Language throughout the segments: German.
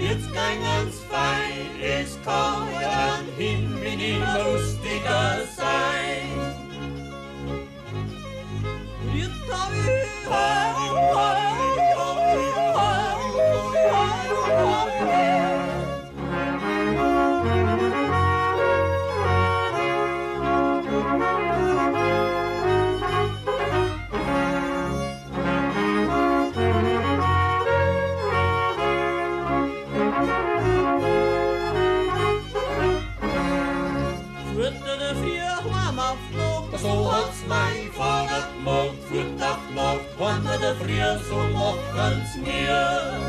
jetzt kein ganz fein, es kann ja an Himmel immer lustiger sein. Jetzt hab ich so hat's mein Vater gemacht, für Tag Nacht, wenn wir da früher so machen's mir.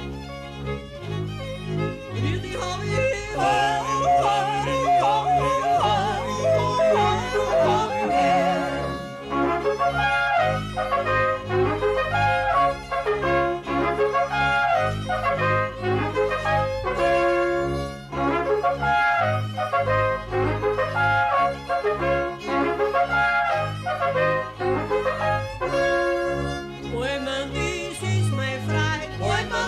Die hab ich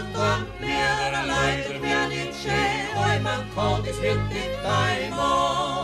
es wird nicht einmal.